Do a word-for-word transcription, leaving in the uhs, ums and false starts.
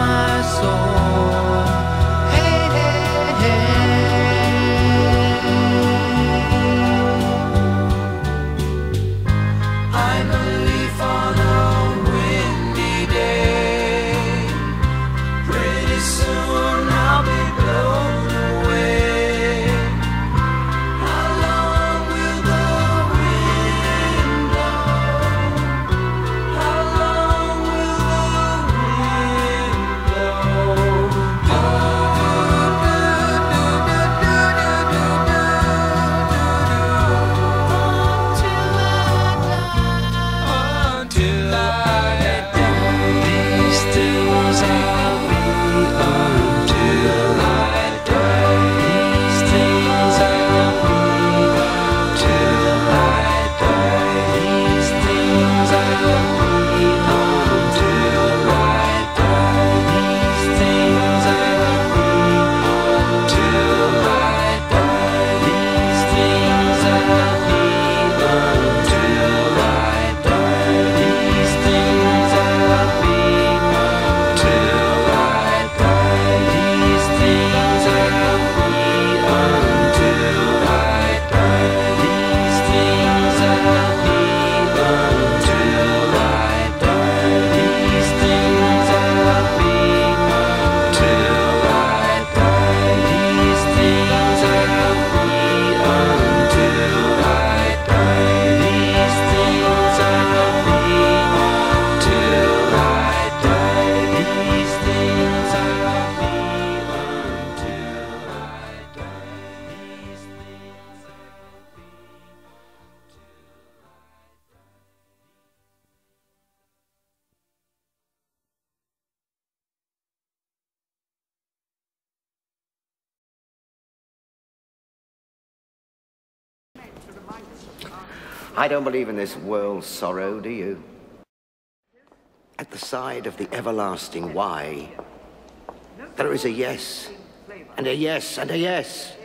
my soul. Hey, hey, hey. I'm a leaf on a windy day. Pretty soon I'll be blown away. How long will the wind blow? How long will the wind blow? Until I die. These things I'll be until I die. These things I'll be until I die. These things I'll be until I die. These things I'll be until I die. These things I'll be until I die. These things I'll be until I die. These things I'll be until I die. These things I'll be until I die. These things I'll be until I die. These things I'll be until I die. These things I'll be until I die. These things I'll be until I die. These things I'll be. I don't believe in this world sorrow, do you? At the side of the everlasting why, there is a yes, and a yes, and a yes.